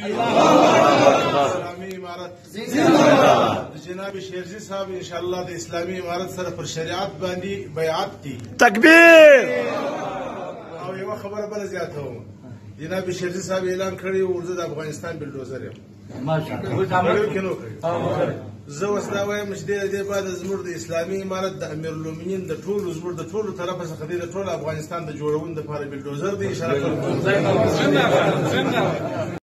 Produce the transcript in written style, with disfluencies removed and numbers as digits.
اسلامي امارت جناب شیرزی صاحب ان شاء الله د اسلامي امارت سره پر شریعت باندې بیعت دي. تکبیر. او یو خبره بل زیاتوم، جناب شیرزی صاحب اعلان کړی و زه د افغانستان بلډوزر یم. ماشاءالله. زه اوس دا وایم چې د دې بعد زموږ د اسلامي امارت د امیرالمؤمنین د ټولو زموږ د ټولو طرفه څخه د ټول افغانستان د جوړولو لپاره بلډوزر دی. اشاره کوم